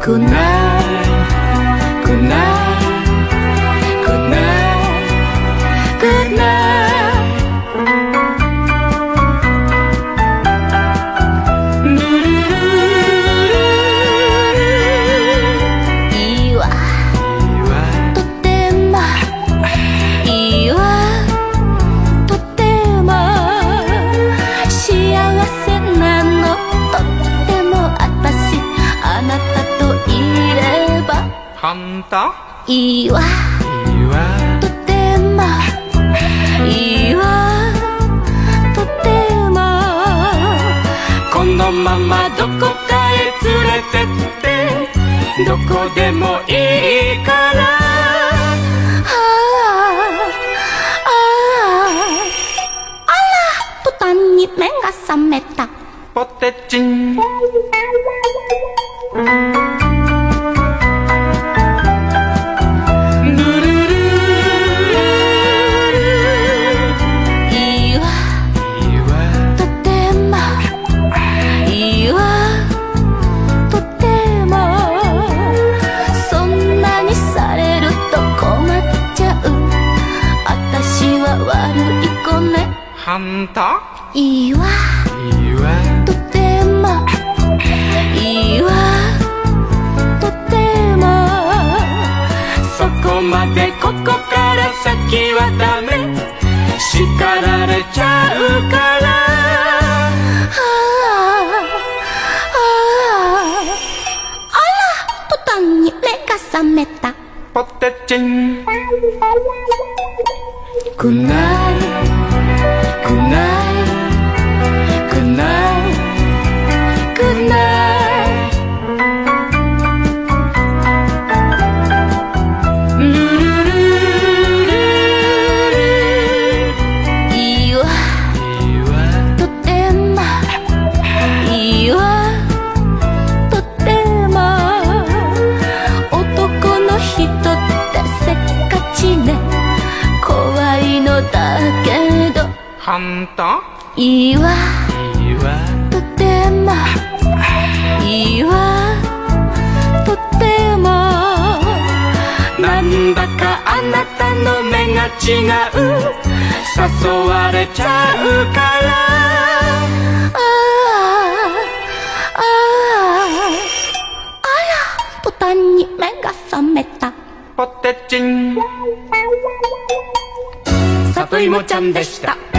Good night, good night, good night, good night.いいわ、とてもいいわ、とても幸せなの。とってもあたしあなたといればほんといいわ、とてもいいわ、とてもこのままどこかへ連れてってどこでもいいからあら途端に目が覚めたポテチンほんといいわ、とてもいいわ、とてもそこまでここから先はダメ叱られちゃうからあら途端に目が覚めたポテチン Good night Good night, good night, good night.いいわ、とてもいいわ、とても男の人ってせっかちね怖いのだけどほんといいわ、とてもいいわ、とてもなんだかあなたの目が違う誘われちゃうからあら途端に目が覚めたポテチン里芋ちゃんでした。